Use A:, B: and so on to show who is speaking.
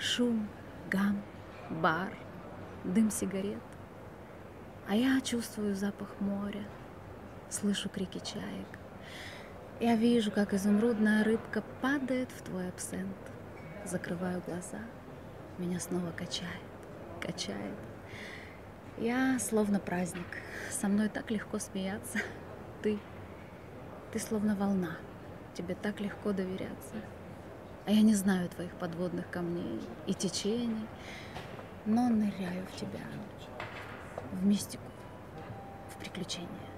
A: Шум, гам, бар, дым сигарет. А я чувствую запах моря, слышу крики чаек. Я вижу, как изумрудная рыбка падает в твой абсент. Закрываю глаза, меня снова качает, качает. Я словно праздник, со мной так легко смеяться. Ты, ты словно волна, тебе так легко доверяться. А я не знаю твоих подводных камней и течений, но ныряю в тебя, в мистику, в приключения.